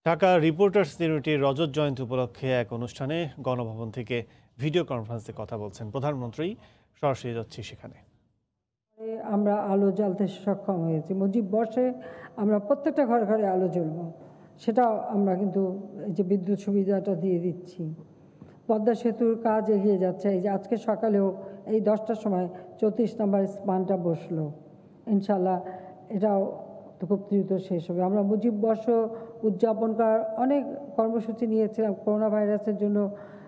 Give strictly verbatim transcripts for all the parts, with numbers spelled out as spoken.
Dhaka reporters ইউনিটির রজত জয়ন্তী উপলক্ষে এক অনুষ্ঠানে গণভবন থেকে ভিডিও কনফারেন্সে কথা বলছেন প্রধানমন্ত্রী। সরাসরি যাচ্ছি সেখানে। আমরা আলো জ্বালতে সক্ষম হয়েছি। মুজিব বর্ষে আমরা প্রত্যেকটা ঘরে ঘরে আলো জ্বলব, সেটা আমরা কিন্তু এই যে বিদ্যুৎ সুবিধাটা দিয়ে দিচ্ছি। পদ্মা সেতুর কাজ এগিয়ে যাচ্ছে। এই যে আজকে সকালেও এই দশটার সময় চৌত্রিশ নম্বর স্পানটা বসলো, ইনশাল্লাহ এটাও খুব দ্রুত শেষ হবে। আমরা মুজিব বর্ষ উদযাপন করার অনেক কর্মসূচি নিয়েছিলাম। করোনা ভাইরাসের জন্য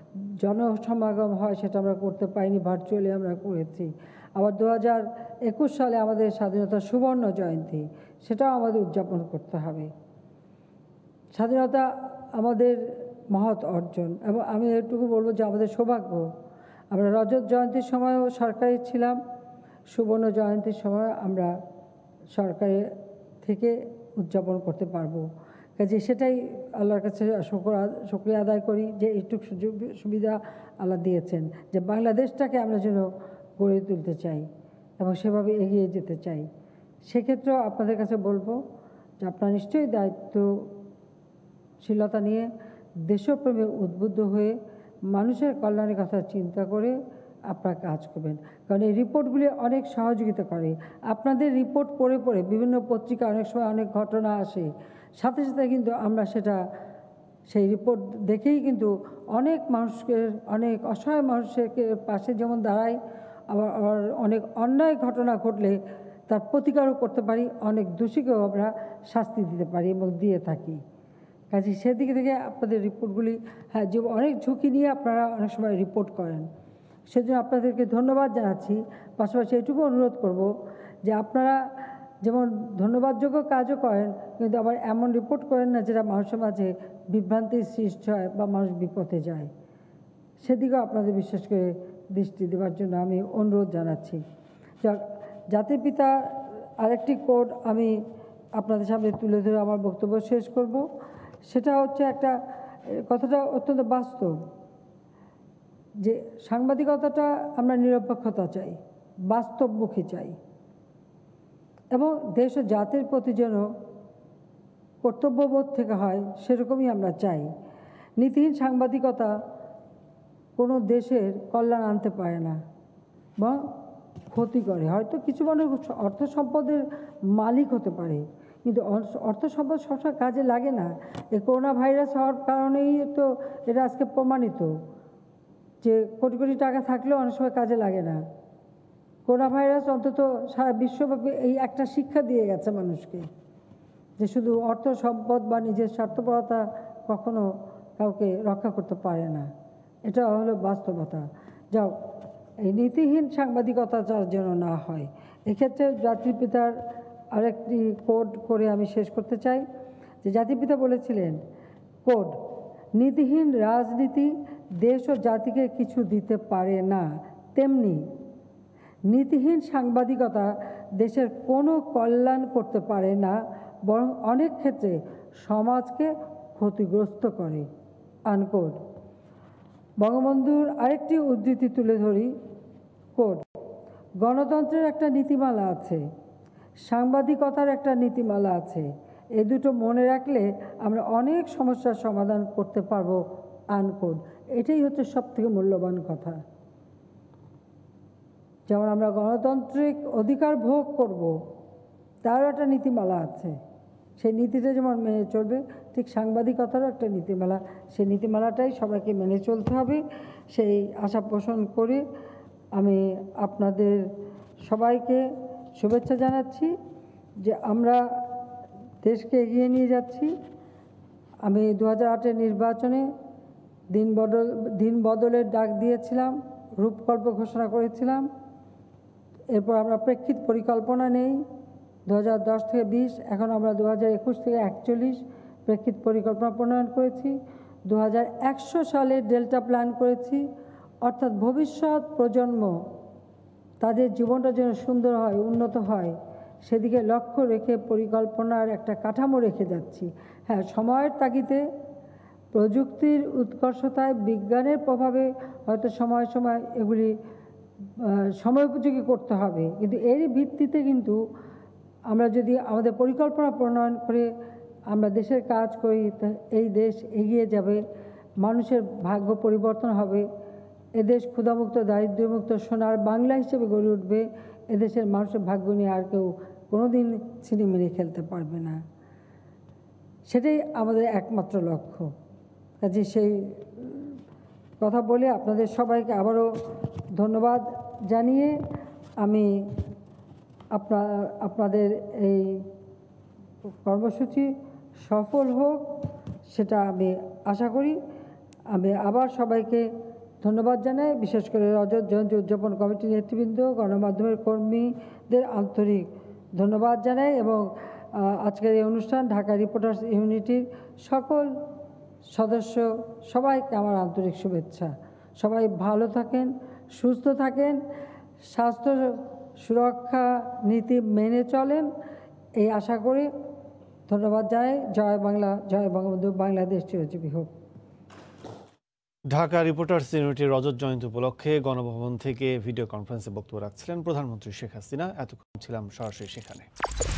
জনসমাগম হয় সেটা আমরা করতে পারিনি, ভার্চুয়ালি আমরা করেছি। আবার দু হাজার একুশ সালে আমাদের স্বাধীনতা সুবর্ণ জয়ন্তী, সেটাও আমাদের উদযাপন করতে হবে। স্বাধীনতা আমাদের মহৎ অর্জন, এবং আমি এটুকু বলবো যে আমাদের সৌভাগ্য, আমরা রজত জয়ন্তীর সময়ও সরকারি ছিলাম, সুবর্ণ জয়ন্তীর সময় আমরা সরকারি থেকে উদযাপন করতে পারবো। কাজে সেটাই আল্লাহর কাছে শুকরিয়া আদায় করি যে এইটুকু সুযোগ সুবিধা আল্লাহ দিয়েছেন, যে বাংলাদেশটাকে আমরা যেন গড়ে তুলতে চাই এবং সেভাবে এগিয়ে যেতে চাই। সেক্ষেত্রেও আপনাদের কাছে বলবো যে আপনারা নিশ্চয়ই দায়িত্বশীলতা নিয়ে দেশপ্রেমে উদ্বুদ্ধ হয়ে মানুষের কল্যাণের কথা চিন্তা করে আপনারা কাজ করবেন। কারণ এই রিপোর্টগুলি অনেক সহযোগিতা করে। আপনাদের রিপোর্ট পড়ে পড়ে বিভিন্ন পত্রিকা অনেক সময় অনেক ঘটনা আসে, সাথে সাথে কিন্তু আমরা সেটা সেই রিপোর্ট দেখেই কিন্তু অনেক মানুষকে, অনেক অসহায় মানুষের পাশে যেমন দাঁড়াই, আবার আবার অনেক অন্যায় ঘটনা ঘটলে তার প্রতিকারও করতে পারি, অনেক দোষীকেও আমরা শাস্তি দিতে পারি এবং দিয়ে থাকি। কাজে সেদিকে থেকে আপনাদের রিপোর্টগুলি, হ্যাঁ, যে অনেক ঝুঁকি নিয়ে আপনারা অনেক সময় রিপোর্ট করেন, সেজন্য আপনাদেরকে ধন্যবাদ জানাচ্ছি। পাশাপাশি এটুকু অনুরোধ করব যে আপনারা যেমন ধন্যবাদযোগ্য কাজও করেন, কিন্তু আবার এমন রিপোর্ট করেন না যেটা মানুষের মাঝে বিভ্রান্তির সৃষ্টি হয় বা মানুষ বিপথে যায়। সেদিকেও আপনাদের বিশেষ করে দৃষ্টি দেওয়ার জন্য আমি অনুরোধ জানাচ্ছি। জাতির পিতা আরেকটি কোড আমি আপনাদের সামনে তুলে ধরে আমার বক্তব্য শেষ করব। সেটা হচ্ছে একটা কথাটা অত্যন্ত বাস্তব, যে সাংবাদিকতাটা আমরা নিরপেক্ষতা চাই, বাস্তবমুখী চাই, এবং দেশ ও জাতির প্রতি যেন কর্তব্যবোধ থেকে হয় সেরকমই আমরা চাই। নীতিহীন সাংবাদিকতা কোনো দেশের কল্যাণ আনতে পারে না বা ক্ষতি করে। হয়তো কিছু মানুষ অর্থ সম্পদের মালিক হতে পারে, কিন্তু অর্থ সম্পদ সবসময় কাজে লাগে না। এই করোনা ভাইরাস হওয়ার কারণেই তো এটা আজকে প্রমাণিত যে কোটি কোটি টাকা থাকলেও অনেক সময় কাজে লাগে না। করোনা ভাইরাস অন্তত সারা বিশ্বব্যাপী এই একটা শিক্ষা দিয়ে গেছে মানুষকে, যে শুধু অর্থ সম্পদ বা নিজের স্বার্থপরতা কখনো কাউকে রক্ষা করতে পারে না। এটা হলো বাস্তবতা। যাও, এই নীতিহীন সাংবাদিকতা যার যেন না হয়, এক্ষেত্রে জাতির পিতার আরেকটি কোড করে আমি শেষ করতে চাই। যে জাতির পিতা বলেছিলেন, কোড, নীতিহীন রাজনীতি দেশ ও জাতিকে কিছু দিতে পারে না, তেমনি নীতিহীন সাংবাদিকতা দেশের কোনো কল্যাণ করতে পারে না, বরং অনেক ক্ষেত্রে সমাজকে ক্ষতিগ্রস্ত করে। আনকোড। বঙ্গবন্ধুর আরেকটি উদ্ধৃতি তুলে ধরি, কোড, গণতন্ত্রের একটা নীতিমালা আছে, সাংবাদিকতার একটা নীতিমালা আছে, এ দুটো মনে রাখলে আমরা অনেক সমস্যার সমাধান করতে পারবো। আনকোড। এটাই হচ্ছে সবথেকে মূল্যবান কথা। যেমন আমরা গণতান্ত্রিক অধিকার ভোগ করব, তারও একটা নীতিমালা আছে, সেই নীতিটা যেমন মেনে চলবে, ঠিক সাংবাদিকতারও একটা নীতিমালা, সেই নীতিমালাটাই সবাইকে মেনে চলতে হবে। সেই আশা পোষণ করে আমি আপনাদের সবাইকে শুভেচ্ছা জানাচ্ছি যে আমরা দেশকে এগিয়ে নিয়ে যাচ্ছি। আমি দু হাজার আটের নির্বাচনে দিন বদল দিন বদলের ডাক দিয়েছিলাম, রূপকল্প ঘোষণা করেছিলাম। এরপর আমরা প্রেক্ষিত পরিকল্পনা নেই দু হাজার দশ থেকে বিশ, এখন আমরা দু হাজার একুশ থেকে একচল্লিশ প্রেক্ষিত পরিকল্পনা প্রণয়ন করেছি। দু হাজার একশো সালে ডেল্টা প্ল্যান করেছি, অর্থাৎ ভবিষ্যৎ প্রজন্ম তাদের জীবনটা যেন সুন্দর হয়, উন্নত হয়, সেদিকে লক্ষ্য রেখে পরিকল্পনার একটা কাঠামো রেখে যাচ্ছি। হ্যাঁ, সময়ের তাগিদে, প্রযুক্তির উৎকর্ষতায়, বিজ্ঞানের প্রভাবে হয়তো সময় সময় এগুলি সময়োপযোগী করতে হবে, কিন্তু এরই ভিত্তিতে কিন্তু আমরা যদি আমাদের পরিকল্পনা প্রণয়ন করে আমরা দেশের কাজ করি, তা এই দেশ এগিয়ে যাবে, মানুষের ভাগ্য পরিবর্তন হবে, এদেশ ক্ষুধামুক্ত দারিদ্র্যমুক্ত সোনার বাংলা হিসেবে গড়ে উঠবে। এদেশের মানুষের ভাগ্য নিয়ে আর কেউ কোনোদিন ছিনিমিনি খেলতে পারবে না। সেটাই আমাদের একমাত্র লক্ষ্য। কাজে সেই কথা বলে আপনাদের সবাইকে আবারও ধন্যবাদ জানিয়ে আমি আপনা আপনাদের এই কর্মসূচি সফল হোক সেটা আমি আশা করি। আমি আবার সবাইকে ধন্যবাদ জানাই, বিশেষ করে রজত জয়ন্তী উদযাপন কমিটির নেতৃবৃন্দ, গণমাধ্যমের কর্মীদের আন্তরিক ধন্যবাদ জানাই এবং আজকের এই অনুষ্ঠান ঢাকা রিপোর্টার্স ইউনিটির সকল সদস্য সবাইকে আমার আন্তরিক শুভেচ্ছা। সবাই ভালো থাকেন, সুস্থ থাকেন, স্বাস্থ্য সুরক্ষা নীতি মেনে চলেন এই আশা করি। ধন্যবাদ জানাই। জয় বাংলা, জয় বঙ্গবন্ধু, বাংলাদেশ চিরজীবী হোক। ঢাকা রিপোর্টার্স ইউনিটির রজত জয়ন্তী উপলক্ষে গণভবন থেকে ভিডিও কনফারেন্সে বক্তব্য রাখছিলেন প্রধানমন্ত্রী শেখ হাসিনা। এতক্ষণ ছিলাম সরাসরি সেখানে।